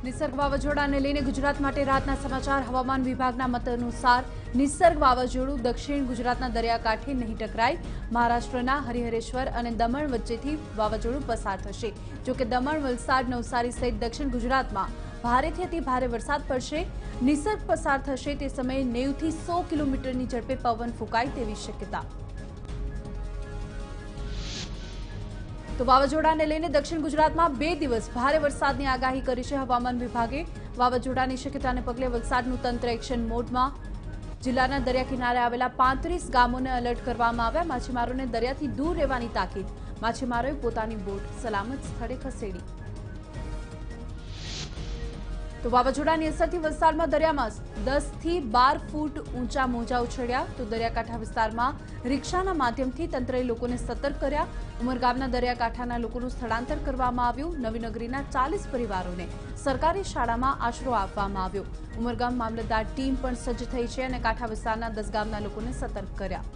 નિસર્ગ વાવાઝોડાને લઈને ગુજરાત માટે રાતના સમાચાર હવામાન વિભાગના મત અનુસાર નિસર્ગ વાવાઝોડું દક્ષિણ ગુજરાતના દરિયાકાંઠે નહીં ટકરાય। મહારાષ્ટ્રના હરિહરેશ્વર અને દમણ વચ્ચેથી વાવાઝોડું પસાર થશે। જો કે દમણ, વલસાડ, નવસારી સહિત દક્ષિણ ગુજરાતમાં ભારેથી અતિ ભારે વરસાદ પડશે। નિસર્ગ પસાર થશે તે સમયે 90 થી 100 કિલોમીટરની ઝડપે પવન ફૂંકાય તેવી શક્યતા। તો વાવાઝોડાને લઈને દક્ષિણ ગુજરાતમાં 2 દિવસ ભારે વરસાદની આગાહી કરી છે હવામાન વિભાગે। વાવાઝોડાની શક્યતાને પગલે વલસાડનું તંત્ર એક્શન મોડમાં। જિલ્લાના દરિયા કિનારે આવેલા 35 ગામોને એલર્ટ કરવામાં આવ્યા। માછીમારોને દરિયાથી દૂર રહેવાની તાકીદ। માછીમારોએ પોતાની બોટ સલામત સ્થળે ખસેડી। તો વાવાઝોડાની અસરથી વલસાડમાં દરિયામાં 10 થી 12 ફૂટ ઊંચા મોજા ઉછળ્યા। તો દરિયાકાંઠા વિસ્તારમાં રિક્ષાના માધ્યમથી તંત્રએ લોકોને સતર્ક કર્યા। ઉમરગામના દરિયાકાંઠાના લોકોનું સ્થળાંતર કરવામાં આવ્યું। નવીનગરીના 40 પરિવારોને સરકારી શાળામાં આશરો આપવામાં આવ્યો। ઉમરગામ મામલતદાર ટીમ પણ સજ્જ થઈ છે અને કાંઠા વિસ્તારના 10 ગામના લોકોને સતર્ક કર્યા।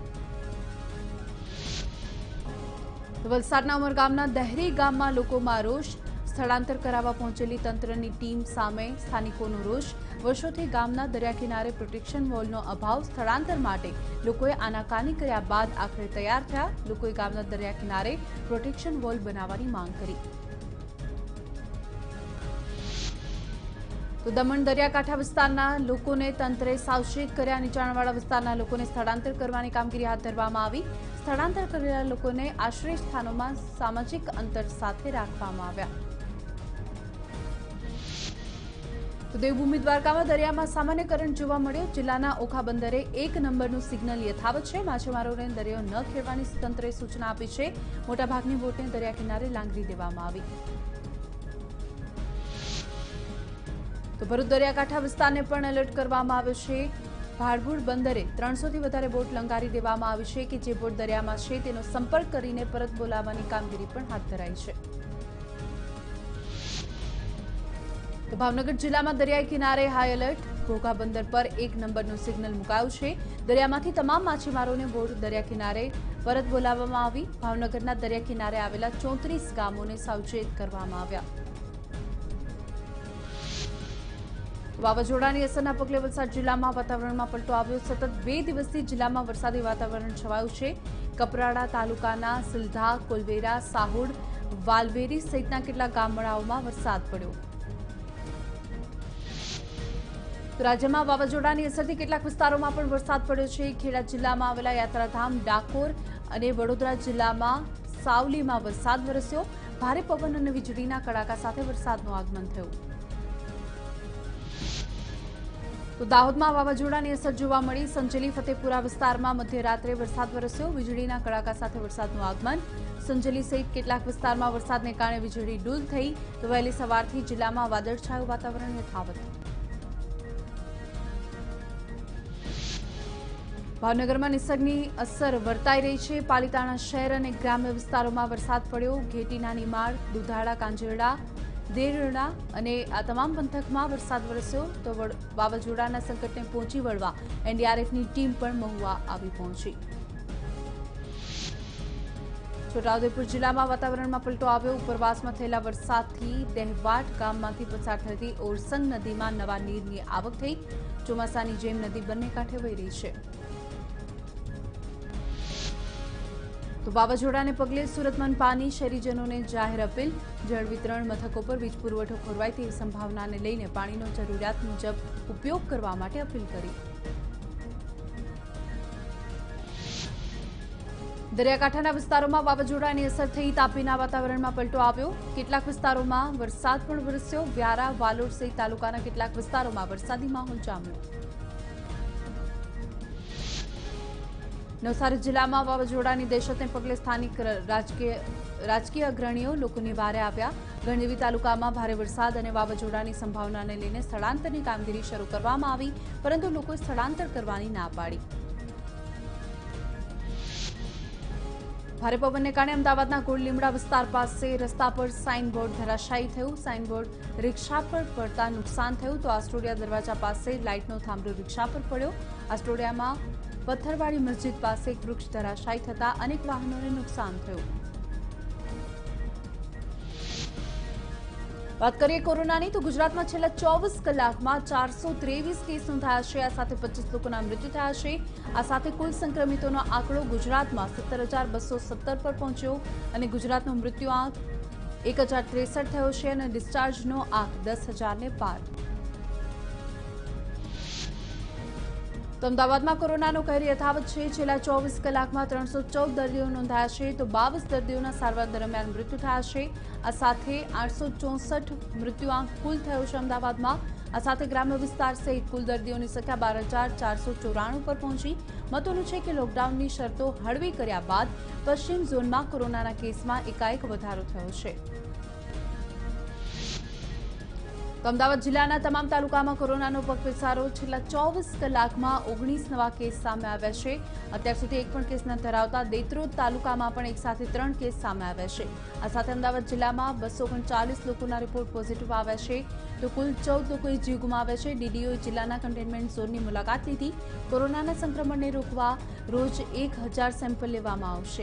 વલસાડના ઉમરગામના દહેરી ગામમાં લોકોમાં રોષ। સ્થળાંતર કરાવવા પહોંચેલી તંત્રની ટીમ સામે સ્થાનિકોનો રોષ। વર્ષોથી ગામના દરિયા કિનારે પ્રોટેક્શન વોલનો અભાવ। સ્થળાંતર માટે લોકોએ આનાકાની કર્યા બાદ આખરે તૈયાર થયા। લોકોએ ગામના દરિયા કિનારે પ્રોટેક્શન વોલ બનાવવાની માંગ કરી। તો દમણ દરિયાકાંઠા વિસ્તારના લોકોને તંત્રે સાવચેત કર્યા। નીચાણવાળા વિસ્તારના લોકોને સ્થળાંતર કરવાની કામગીરી હાથ ધરવામાં આવી। સ્થળાંતર કરેલા લોકોને આશ્રય સ્થાનોમાં સામાજિક અંતર સાથે રાખવામાં આવ્યા। તો દેવભૂમિ દ્વારકામાં દરિયામાં સામાન્ય કરંટ જોવા મળ્યો। જિલ્લાના ઓખા બંદરે 1 નંબરનું સિગ્નલ યથાવત છે। માછીમારોને દરિયો ન ખેડવાની તંત્રએ સૂચના આપી છે। મોટાભાગની બોટને દરિયા કિનારે લાંગરી દેવામાં આવી। તો ભરૂચ દરિયાકાંઠા વિસ્તારને પણ એલર્ટ કરવામાં આવ્યો છે। ભાડભૂડ બંદરે 300 થી વધારે બોટ લંગારી દેવામાં આવી છે કે જે બોટ દરિયામાં છે તેનો સંપર્ક કરીને પરત બોલાવવાની કામગીરી પણ હાથ ધરાઈ છે। તો ભાવનગર જિલ્લામાં દરિયાઈ કિનારે હાઈ એલર્ટ। ઘોઘા બંદર પર 1 નંબરનું સિગ્નલ મુકાયું છે। દરિયામાંથી તમામ માછીમારોને બોટ દરિયા કિનારે પરત બોલાવવામાં આવી। ભાવનગરના દરિયા કિનારે આવેલા 34 ગામોને સાવચેત કરવામાં આવ્યા। વાવાઝોડાની અસરના પગલે વલસાડ જિલ્લામાં વાતાવરણમાં પલટો આવ્યો। સતત 2 દિવસથી જિલ્લામાં વરસાદી વાતાવરણ છવાયું છે। કપરાડા તાલુકાના સિલધા, કોલવેરા, સાહુડ, વાલવેરી સહિતના કેટલાક ગામડાઓમાં વરસાદ પડ્યો। તો રાજ્યમાં વાવાઝોડાની અસરથી કેટલાક વિસ્તારોમાં પણ વરસાદ પડ્યો છે। ખેડા જિલ્લામાં આવેલા યાત્રાધામ, ડાકોર અને વડોદરા જિલ્લામાં સાવલીમાં વરસાદ વરસ્યો। ભારે પવન અને વીજળીના કડાકા સાથે વરસાદનું આગમન થયું। તો દાહોદમાં વાવાઝોડાની અસર જોવા મળી। સંજેલી ફતેપુરા વિસ્તારમાં મધ્યરાત્રે વરસાદ વરસ્યો। વીજળીના કડાકા સાથે વરસાદનું આગમન। સંજેલી સહિત કેટલાક વિસ્તારમાં વરસાદને કારણે વીજળી ડૂલ થઈ। તો વહેલી સવારથી જિલ્લામાં વાદળછાયું વાતાવરણ યથાવત। ભાવનગરમાં નિસર્ગની અસર વર્તાઈ રહી છે। પાલિતાણા શહેર અને ગ્રામ્ય વિસ્તારોમાં વરસાદ પડ્યો। ઘેટી, નાનીમાળ, દુધાળા, કાંજરડા, દેરડા અને આ તમામ પંથકમાં વરસાદ વરસ્યો। તો વાવાઝોડાના સંકટને પહોંચી વળવા એનડીઆરએફની ટીમ પણ મહુવા આવી પહોંચી। છોટાઉદેપુર જિલ્લામાં વાતાવરણમાં પલટો આવ્યો। ઉપરવાસમાં થયેલા વરસાદથી દહેવાટ ગામમાંથી પસાર થતી ઓરસંગ નદીમાં નવા નીરની આવક થઈ। ચોમાસાની જેમ નદી બંને કાંઠે વહી રહી છે। તો વાવાઝોડાને પગલે સુરત મનપાની શહેરીજનોને જાહેર અપીલ। જળ વિતરણ મથકો પર વીજ પુરવઠો ખોરવાય તેવી સંભાવનાને લઈને પાણીનો જરૂરિયાત મુજબ ઉપયોગ કરવા માટે અપીલ કરી। દરિયાકાંઠાના વિસ્તારોમાં વાવાઝોડાની અસર થઈ તાપીના વાતાવરણમાં પલટો આવ્યો। કેટલાક વિસ્તારોમાં વરસાદ પણ વરસ્યો। વ્યારા, વાલોડ સહિત તાલુકાના કેટલાક વિસ્તારોમાં વરસાદી માહોલ જામ્યો। નવસારી જિલ્લામાં વાવાઝોડાની દહેશતને પગલે સ્થાનિક રાજકીય અગ્રણીઓ લોકોની વારે આવ્યા। ગણદેવી તાલુકામાં ભારે વરસાદ અને વાવાઝોડાની સંભાવનાને લઈને સ્થળાંતરની કામગીરી શરૂ કરવામાં આવી, પરંતુ લોકોએ સ્થળાંતર કરવાની ના પાડી। ભારે પવનને કારણે અમદાવાદના ગોળલીમડા વિસ્તાર પાસે રસ્તા પર સાઇનબોર્ડ ધરાશાયી થયું। સાઇનબોર્ડ રિક્ષા પર પડતા નુકસાન થયું। તો આસ્ટોડિયા દરવાજા પાસે લાઇટનો થાંભલો રિક્ષા પર પડ્યો। આસ્ટોડિયામાં પથ્થરવાડી મસ્જિદ પાસે એક વૃક્ષ ધરાશાયી થતા અનેક વાહનોને નુકસાન થયું। વાત કરીએ કોરોનાની તો ગુજરાતમાં છેલ્લા 24 કલાકમાં 423 કેસ નોંધાયા છે। આ સાથે 25 લોકોના મૃત્યુ થયા છે। આ સાથે કુલ સંક્રમિતોનો આંકડો ગુજરાતમાં 17,217 પર પહોંચ્યો અને ગુજરાતનો મૃત્યુઆંક 1,063 થયો છે અને ડિસ્ચાર્જનો આંક 10,000ને પાર। તો અમદાવાદમાં કોરોનાનો કહેર યથાવત છે। છેલ્લા 24 કલાકમાં 314 દર્દીઓ નોંધાયા છે તો 22 દર્દીઓના સારવાર દરમિયાન મૃત્યુ થયા છે। આ સાથે 864 મૃત્યુઆંક કુલ થયો છે અમદાવાદમાં। આ સાથે ગ્રામ્ય વિસ્તાર સહિત કુલ દર્દીઓની સંખ્યા 12,494 પર પહોંચી। મહત્વનું છે કે લોકડાઉનની શરતો હળવી કર્યા બાદ પશ્ચિમ ઝોનમાં કોરોનાના કેસમાં એકાએક વધારો થયો છે। તો અમદાવાદ જિલ્લાના તમામ તાલુકામાં કોરોનાનો પગપેસારો। છેલ્લા 24 કલાકમાં 19 નવા કેસ સામે આવ્યા છે। અત્યાર સુધી એક પણ કેસ ન ધરાવતા દેત્રોદ તાલુકામાં પણ એક સાથે 3 કેસ સામે આવ્યા છે। આ સાથે અમદાવાદ જિલ્લામાં 239 લોકોના રિપોર્ટ પોઝિટિવ આવ્યા છે તો કુલ 14 લોકોએ જીવ ગુમાવ્યા છે। ડીડીઓએ જિલ્લાના કન્ટેનમેન્ટ ઝોનની મુલાકાત લીધી। કોરોનાના સંક્રમણને રોકવા રોજ 1000 સેમ્પલ લેવામાં આવશે।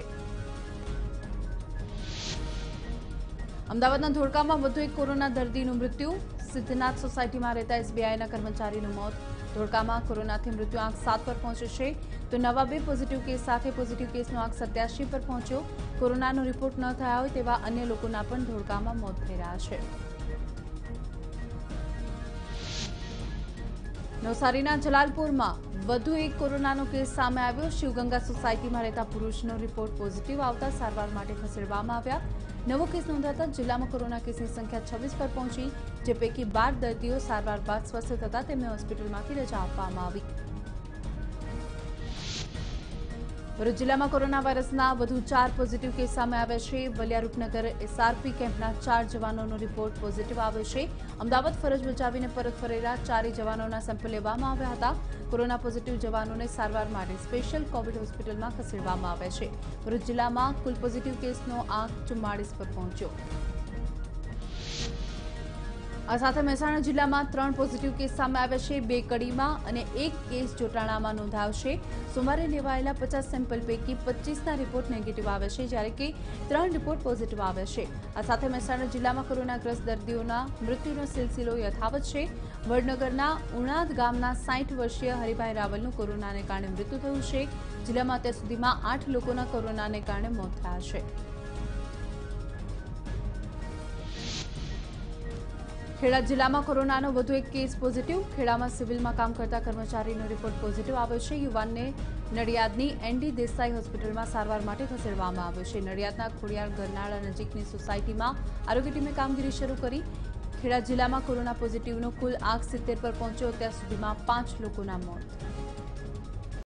અમદાવાદના ધોળકામાં વધુ એક કોરોના દર્દીનું મૃત્યુ। સિદ્ધનાથ સોસાયટીમાં રહેતા એસબીઆઈના કર્મચારીનું મોત। ધોળકામાં કોરોનાથી મૃત્યુઆંક 7 પર પહોંચ્યો છે તો નવા 2 પોઝિટિવ કેસ સાથે પોઝિટિવ કેસનો આંક 87 પર પહોંચ્યો। કોરોનાનો રિપોર્ટ ન થયા હોય તેવા અન્ય લોકોના પણ ધોળકામાં મોત થઈ રહ્યા છે। નવસારીના જલાલપુરમાં વધુ એક કોરોનાનો કેસ સામે આવ્યો। શિવગંગા સોસાયટીમાં રહેતા પુરુષનો રિપોર્ટ પોઝિટિવ આવતા સારવાર માટે ખસેડવામાં આવ્યા। નવો કેસ નોંધાતા જિલ્લામાં કોરોના કેસની સંખ્યા 26 પર પહોંચી, જે પૈકી 12 દર્દીઓ સારવાર બાદ સ્વસ્થ થતા તેમને હોસ્પિટલમાંથી રજા આપવામાં આવી। ભરૂચ જિલ્લામાં કોરોના વાયરસના વધુ 4 પોઝિટિવ કેસ સામે આવ્યા છે। વલિયા રૂપનગર એસઆરપી કેમ્પના 4 જવાનોનો રિપોર્ટ પોઝિટિવ આવ્યો છે। અમદાવાદ ફરજ બજાવીને પરત ફરેલા 4 જવાનોના સેમ્પલ લેવામાં આવ્યા હતા। કોરોના પોઝિટિવ જવાનોને સારવાર માટે સ્પેશિયલ કોવિડ હોસ્પિટલમાં ખસેડવામાં આવ્યા છે। ભરૂચ જિલ્લામાં કુલ પોઝિટિવ કેસનો આંક 44 પર પહોંચ્યો। આ સાથે મહેસાણા જિલ્લામાં 3 પોઝિટિવ કેસ સામે આવ્યા છે। 2 કડીમાં અને 1 કેસ જોટાણામાં નોંધાયો છે। સોમવારે લેવાયેલા 50 સેમ્પલ પૈકી 25ના રિપોર્ટ નેગેટિવ આવ્યા છે, જ્યારે કે 3 રિપોર્ટ પોઝિટિવ આવ્યા છે। આ સાથે મહેસાણા જિલ્લામાં કોરોનાગ્રસ્ત દર્દીઓના મૃત્યુનો સિલસિલો યથાવત છે। વડનગરના ઉણાદ ગામના 60 વર્ષીય હરિભાઈ રાવલનું કોરોનાને કારણે મૃત્યુ થયું છે। જિલ્લામાં અત્યાર સુધીમાં 8 લોકોના કોરોનાને કારણે મોત થયા છે। ખેડા જિલ્લામાં કોરોનાનો વધુ એક કેસ પોઝિટિવ। ખેડામાં સિવિલમાં કામ કરતા કર્મચારીનો રિપોર્ટ પોઝિટિવ આવ્યો છે। યુવાનને નડિયાદની એનડી દેસાઈ હોસ્પિટલમાં સારવાર માટે ખસેડવામાં આવ્યો છે। નડિયાદના ખોડિયાર ગરનાળા નજીકની સોસાયટીમાં આરોગ્ય ટીમે કામગીરી શરૂ કરી। ખેડા જિલ્લામાં કોરોના પોઝિટિવનો કુલ આંક 70 પર પહોંચ્યો। અત્યાર સુધીમાં 5 લોકોના મોત।